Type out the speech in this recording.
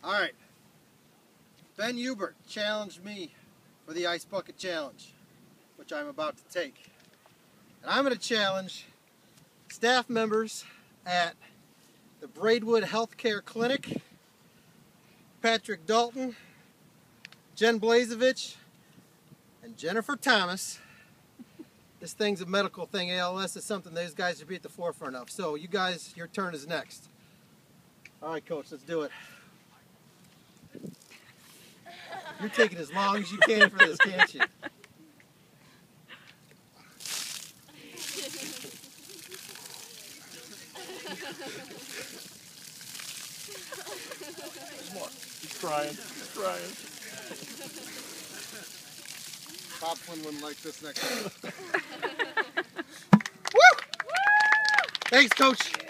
Alright, Ben Ubert challenged me for the Ice Bucket Challenge, which I'm about to take. And I'm going to challenge staff members at the Braidwood Healthcare Clinic, Patrick Dalton, Jen Blazevich, and Jennifer Thomas. This thing's a medical thing. ALS is something those guys should be at the forefront of. So you guys, your turn is next. Alright, Coach, let's do it. You're taking as long as you can for this, can't you? There's more. He's crying. He's crying. Bob Flynn wouldn't like this next time. Woo! Thanks, Coach.